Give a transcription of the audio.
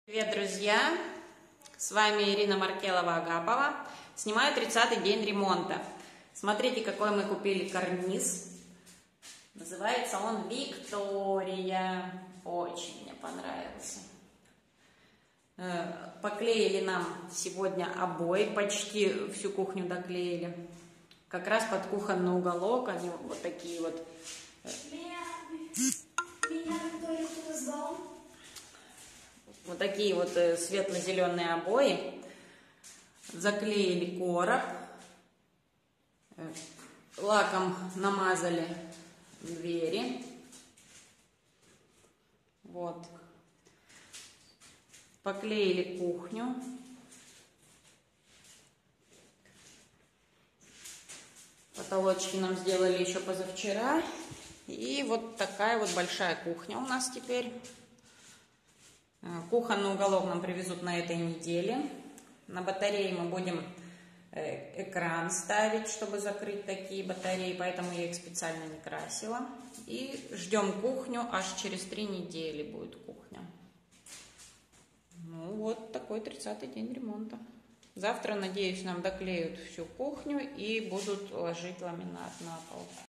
Привет, друзья! С вами Ирина Маркелова-Агапова. Снимаю 30-й день ремонта. Смотрите, какой мы купили карниз. Называется он Виктория. Очень мне понравился. Поклеили нам сегодня обои, почти всю кухню доклеили. Как раз под кухонный уголок они вот такие вот. Вот такие вот светло-зеленые обои. Заклеили короб. Лаком намазали двери. Вот. Поклеили кухню. Потолочки нам сделали еще позавчера. И вот такая вот большая кухня у нас теперь. Кухонный уголок нам привезут на этой неделе. На батарее мы будем экран ставить, чтобы закрыть такие батареи, поэтому я их специально не красила. И ждем кухню, аж через 3 недели будет кухня. Ну вот такой 30-й день ремонта. Завтра, надеюсь, нам доклеют всю кухню и будут ложить ламинат на пол.